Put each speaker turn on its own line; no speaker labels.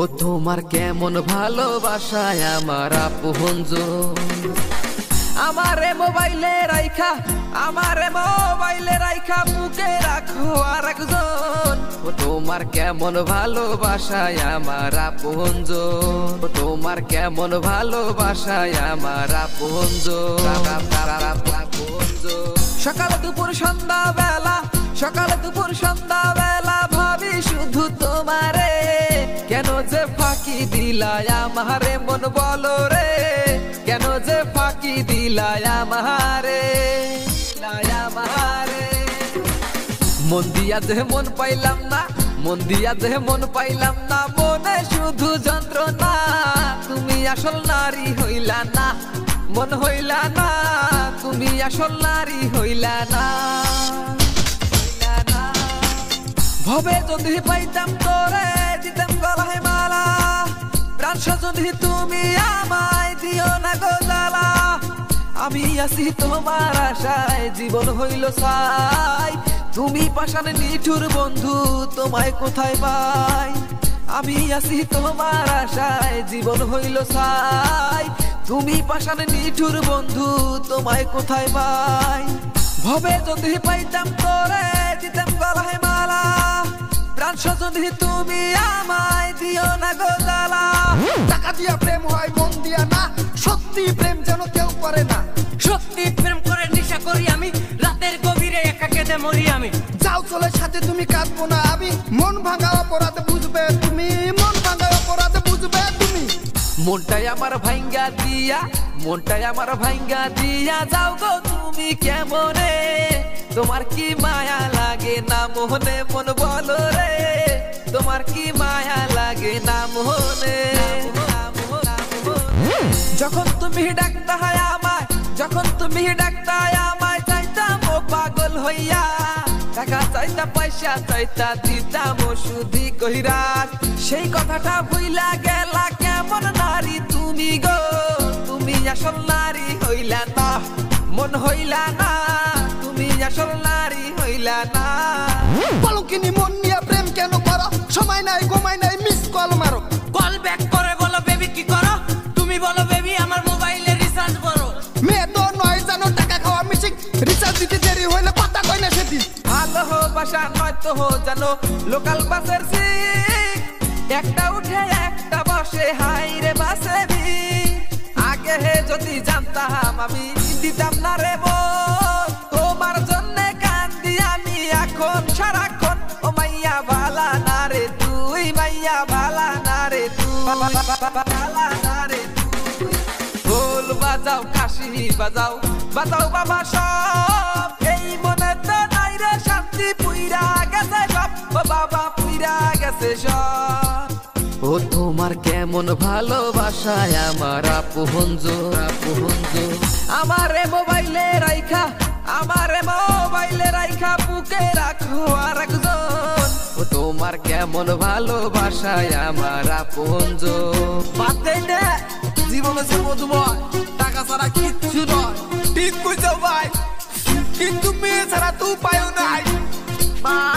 তোমার কেমন ভালোবাসায় আমার আপনজন আমারে মোবাইলে রাইখা বুকে রাখো আরেকজন তোমার কেমন ভালোবাসায় আমার আপনজন তোমার কেমন ভালোবাসায় আমার আপনজন সকাল দুপুর সন্ধ্যা বেলা ভাবি শুধু তোমারে কেন যে ফাঁকি দিলাই আমারে মন বলো রে কেন যে ফাঁকি দিলাই আমারে মন দিয়া যে মন পাইলাম না মনে শুধু যন্ত্রণা তুমি আসল নারী হইলা না মন হইলা না তুমি আসল নারী হইলা না ভবে যদি পাইতাম তোরে দিতাম গলায় মালা প্রাণ সজনী তুমি আমায় দিও না গো জ্বালা আমি আছি তোমার আশায় জীবন হইল ছাই তুমি পাশান নিঠুর বন্ধু তোমায় কোথায় পাই আমি আছি তোমার আশায় জীবন হইল ছাই তুমি পাশান নিঠুর বন্ধু তোমায় কোথায় পাই ভবে যদি পাইতাম তোরে দিতাম গলায় মালা প্রাণ সজনী তুমি আমায় দিও না গো জ্বালা
টাকা দিয়া প্রেম হয় মন দিয়া না সত্যি প্রেম যেন কেউ করে না
সত্যি প্রেম করে নেশা করি আমি রাতের গভীরে একা কেঁদে মরি আমি
যাও চলে সাথে তুমি কাঁদবো না আমি মন ভাঙা অপরাধ বুঝবে তুমি
মনটাই আমার ভাঙ্গা দিয়া যাও গো তুমি কেমনে তোমার কি মায়া লাগে না মোহনে মন বলো রে তোমার কি মায়া লাগে না মোহনে যখন তুমি ডাকতা আমায় চাইতাম ও পাগল হইয়া টাকা চাইতা পয়সা চাইতা দিতাম ওষুধি কইরা সেই কথাটা ভুইলা গেলা কেমন নারী তুমি গো তুমি আসল নারী হইলা না মন হইলা না তুমি আসল নারী হইলা না
পলকিনি মন নিয়ে প্রেম কেন করো সময় নাই ঘুমাই নাই মিস কল মারো
কল ব্যাক করে বলো বেবি কি করো তুমি বলো বেবি আমার মোবাইলে রিচার্জ করো
মেয়ে তো নয় জানো টাকা খাওয়া মিসিং রিচার্জ দিতে দেরি হইলে কথা কই না সেটি
ভালোবাসা নয় তো জানো লোকাল বাসের সিট একটা উঠে একটা বসে হাই রে বাসে আগে যদি জানতাম আমি দিতাম না রে মন তোমার জন্য কান্দি আমি এখন সারাক্ষণ ও মাইয়া ভালা না রে তুই মাইয়া ভালা না রে তুই ভালা না রে তুই ঢোল বাজাও কাশি বাজাও বাবা সব এই মনেতে নাই রে শান্তি পুইরা গেছে সব ও বাবা পুইরা গেছে সব ও তোমার কেমন ভালোবাসায় আমার আপনজন আমারে মোবাইলে রাইখা বুকে রাখো আরেকজন ও তোমার কেমন ভালোবাসায় আমার আপনজন
বাদে নে জীবন হচ্ছে মধুময় টাকা ছাড়া কিচ্ছু নয় ঠিক কইছো ভাই কিন্তু মেয়ে ছাড়া তো উপায়ও নাই